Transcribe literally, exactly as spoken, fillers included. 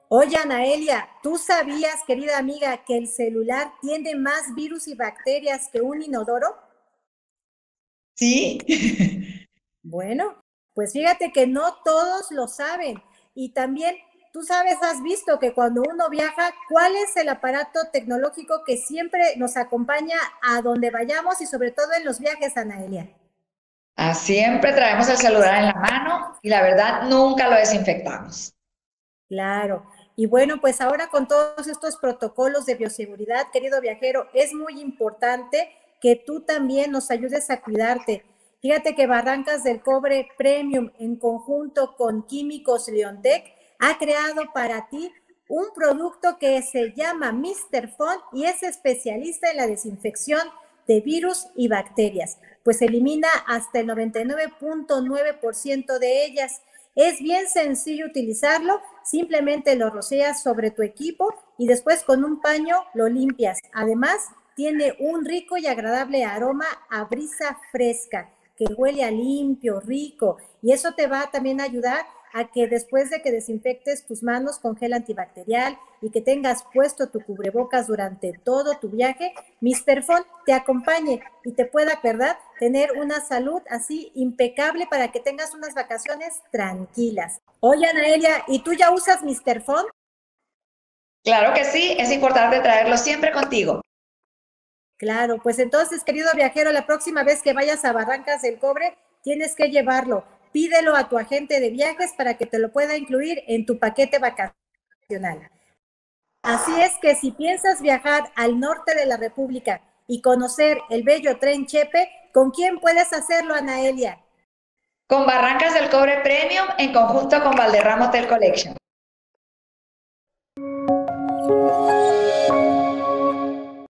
Oye, Anaelia, ¿tú sabías, querida amiga, que el celular tiene más virus y bacterias que un inodoro? Sí, Bueno, pues fíjate que no todos lo saben. Y también, tú sabes, has visto que cuando uno viaja, ¿cuál es el aparato tecnológico que siempre nos acompaña a donde vayamos y sobre todo en los viajes, Anaelia? ah, siempre traemos el celular en la mano y la verdad nunca lo desinfectamos. Claro. Y bueno, pues ahora con todos estos protocolos de bioseguridad, querido viajero, es muy importante que tú también nos ayudes a cuidarte. Fíjate que Barrancas del Cobre Premium, en conjunto con Químicos Leontech, ha creado para ti un producto que se llama míster Font y es especialista en la desinfección de virus y bacterias, pues elimina hasta el noventa y nueve punto nueve por ciento de ellas. Es bien sencillo utilizarlo, simplemente lo rocias sobre tu equipo y después con un paño lo limpias. Además, tiene un rico y agradable aroma a brisa fresca, que huele a limpio, rico, y eso te va también a ayudar a que después de que desinfectes tus manos con gel antibacterial y que tengas puesto tu cubrebocas durante todo tu viaje, míster Font te acompañe y te pueda, ¿verdad?, tener una salud así impecable para que tengas unas vacaciones tranquilas. Oye, Anaelia, ¿y tú ya usas míster Font? Claro que sí, es importante traerlo siempre contigo. Claro, pues entonces, querido viajero, la próxima vez que vayas a Barrancas del Cobre, tienes que llevarlo. Pídelo a tu agente de viajes para que te lo pueda incluir en tu paquete vacacional. Así es que si piensas viajar al norte de la República y conocer el bello tren Chepe, ¿con quién puedes hacerlo, Anaelia? Con Barrancas del Cobre Premium en conjunto con Valderrama Hotel Collection.